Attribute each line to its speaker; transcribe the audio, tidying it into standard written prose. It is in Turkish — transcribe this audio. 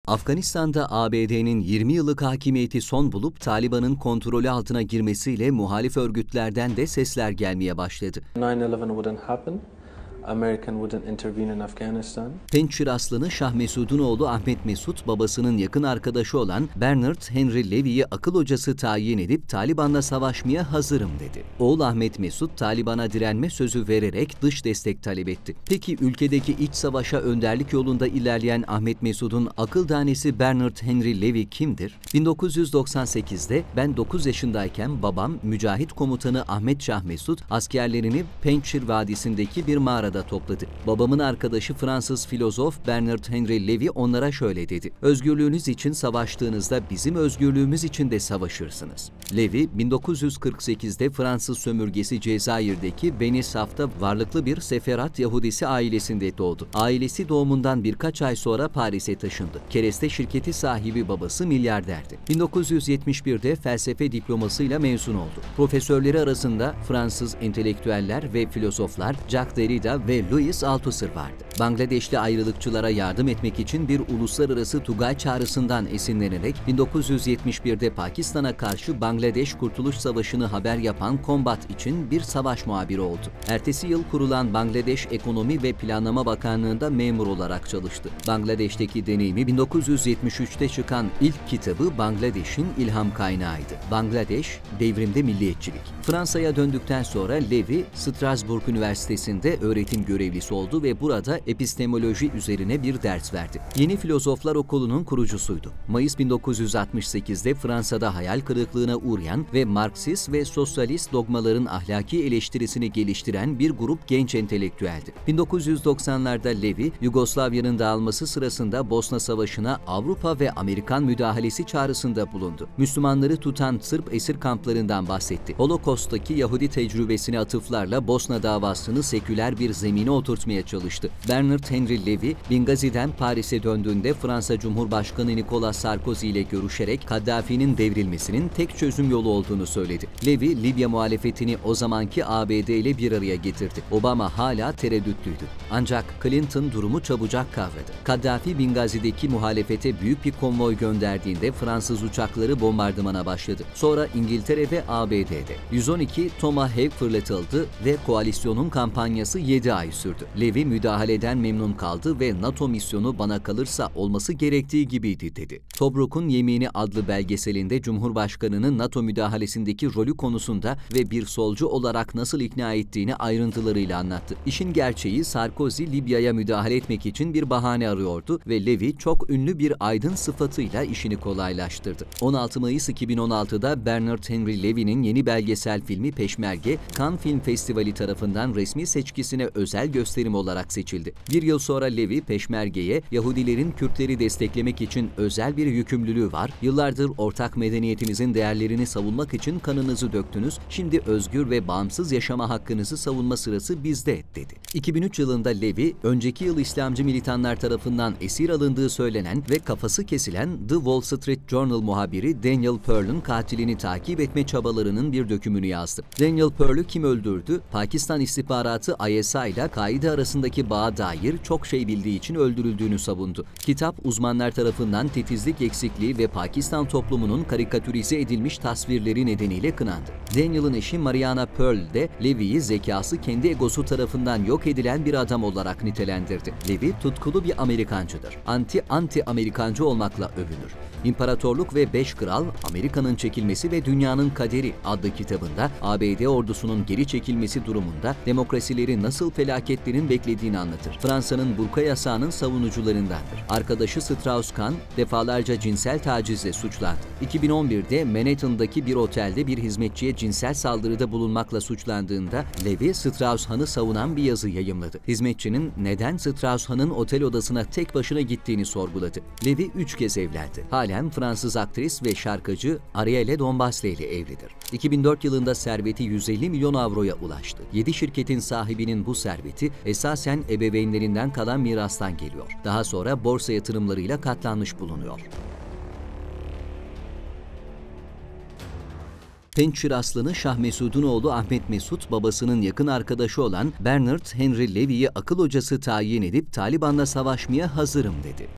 Speaker 1: Afganistan'da ABD'nin 20 yıllık hakimiyeti son bulup Taliban'ın kontrolü altına girmesiyle muhalif örgütlerden de sesler gelmeye başladı.
Speaker 2: 9/11 wouldn't happen. American wouldn't intervene in Afghanistan.
Speaker 1: Pençir aslanı Şah Mesud'un oğlu Ahmet Mesud, babasının yakın arkadaşı olan Bernard Henry Levy'yi akıl hocası tayin edip Taliban'la savaşmaya hazırım dedi. Oğul Ahmet Mesud, Taliban'a direnme sözü vererek dış destek talep etti. Peki ülkedeki iç savaşa önderlik yolunda ilerleyen Ahmet Mesud'un akıl tanesi Bernard Henry Levy kimdir? 1998'de ben 9 yaşındayken babam mücahit komutanı Ahmet Şah Mesud askerlerini Pençir Vadisi'ndeki bir mağarada topladı. Babamın arkadaşı Fransız filozof Bernard Henry Levy onlara şöyle dedi: "Özgürlüğünüz için savaştığınızda bizim özgürlüğümüz için de savaşırsınız." Levy, 1948'de Fransız sömürgesi Cezayir'deki Beni Saf'ta varlıklı bir Seferat Yahudisi ailesinde doğdu. Ailesi doğumundan birkaç ay sonra Paris'e taşındı. Kereste şirketi sahibi babası milyarderdi. 1971'de felsefe diplomasıyla mezun oldu. Profesörleri arasında Fransız entelektüeller ve filozoflar Jacques Derrida ve Louis Althusser vardı. Bangladeşli ayrılıkçılara yardım etmek için bir uluslararası Tugay çağrısından esinlenerek 1971'de Pakistan'a karşı Bangladeş Kurtuluş Savaşı'nı haber yapan Combat için bir savaş muhabiri oldu. Ertesi yıl kurulan Bangladeş Ekonomi ve Planlama Bakanlığı'nda memur olarak çalıştı. Bangladeş'teki deneyimi 1973'te çıkan ilk kitabı Bangladeş'in ilham kaynağıydı. Bangladeş, devrimde milliyetçilik. Fransa'ya döndükten sonra Levy, Strasbourg Üniversitesi'nde öğretim görevlisi oldu ve burada epistemoloji üzerine bir ders verdi. Yeni Filozoflar Okulu'nun kurucusuydu. Mayıs 1968'de Fransa'da hayal kırıklığına uğrayan ve Marksist ve sosyalist dogmaların ahlaki eleştirisini geliştiren bir grup genç entelektüeldi. 1990'larda Levy, Yugoslavya'nın dağılması sırasında Bosna Savaşı'na Avrupa ve Amerikan müdahalesi çağrısında bulundu. Müslümanları tutan Sırp esir kamplarından bahsetti. Holocaust'taki Yahudi tecrübesine atıflarla Bosna davasını seküler bir zemine oturtmaya çalıştı. Bernard Henry Levy, Bingazi'den Paris'e döndüğünde Fransa Cumhurbaşkanı Nicolas Sarkozy ile görüşerek Kaddafi'nin devrilmesinin tek çözüm yolu olduğunu söyledi. Levy, Libya muhalefetini o zamanki ABD ile bir araya getirdi. Obama hala tereddütlüydü. Ancak Clinton durumu çabucak kavradı. Kaddafi, Bingazi'deki muhalefete büyük bir konvoy gönderdiğinde Fransız uçakları bombardımana başladı. Sonra İngiltere ve ABD'de 112 Tomahawk fırlatıldı ve koalisyonun kampanyası 7 ay sürdü. Levy müdahaleden memnun kaldı ve NATO misyonu bana kalırsa olması gerektiği gibiydi dedi. Tobruk'un Yemini adlı belgeselinde Cumhurbaşkanı'nın NATO müdahalesindeki rolü konusunda ve bir solcu olarak nasıl ikna ettiğini ayrıntılarıyla anlattı. İşin gerçeği, Sarkozy Libya'ya müdahale etmek için bir bahane arıyordu ve Levy çok ünlü bir aydın sıfatıyla işini kolaylaştırdı. 16 Mayıs 2016'da Bernard Henry Levy'nin yeni belgesel filmi Peşmerge, Cannes Film Festivali tarafından resmi seçkisine özel gösterim olarak seçildi. Bir yıl sonra Levy, Peşmerge'ye "Yahudilerin Kürtleri desteklemek için özel bir yükümlülüğü var. Yıllardır ortak medeniyetimizin değerlerini savunmak için kanınızı döktünüz. Şimdi özgür ve bağımsız yaşama hakkınızı savunma sırası bizde," dedi. 2003 yılında Levy, önceki yıl İslamcı militanlar tarafından esir alındığı söylenen ve kafası kesilen The Wall Street Journal muhabiri Daniel Pearl'ün katilini takip etme çabalarının bir dökümünü yazdı. Daniel Pearl'ü kim öldürdü? Pakistan istihbaratı ISI ile Kaide arasındaki bağa dair çok şey bildiği için öldürüldüğünü savundu. Kitap, uzmanlar tarafından titizlik eksikliği ve Pakistan toplumunun karikatürize edilmiş tasvirleri nedeniyle kınandı. Daniel'ın eşi Mariana Pearl de Levy'yi zekası kendi egosu tarafından yok edilen bir adam olarak nitelendirdi. Levy, tutkulu bir Amerikancıdır. Anti-Amerikancı olmakla övünür. İmparatorluk ve Beş Kral, Amerika'nın çekilmesi ve Dünyanın Kaderi adlı kitabında ABD ordusunun geri çekilmesi durumunda demokrasileri nasıl felaketlerin beklediğini anlatır. Fransa'nın burka yasağının savunucularındandır. Arkadaşı Strauss-Kahn defalarca cinsel tacizle suçlandı. 2011'de Manhattan'daki bir otelde bir hizmetçiye cinsel saldırıda bulunmakla suçlandığında Levy, Strauss-Kahn'ı savunan bir yazı yayımladı. Hizmetçinin neden Strauss-Kahn'ın otel odasına tek başına gittiğini sorguladı. Levy 3 kez evlendi. Halen Fransız aktris ve şarkıcı Arielle Dombasle ile evlidir. 2004 yılında serveti 150 milyon avroya ulaştı. 7 şirketin sahibinin bu serveti esasen ebeveynlerinden kalan mirastan geliyor. Daha sonra borsa yatırımlarıyla katlanmış bulunuyor. Pençir aslanı Şah Mesud'un oğlu Ahmet Mesud, babasının yakın arkadaşı olan Bernard Henry Levy'yi akıl hocası tayin edip Taliban'la savaşmaya hazırım dedi.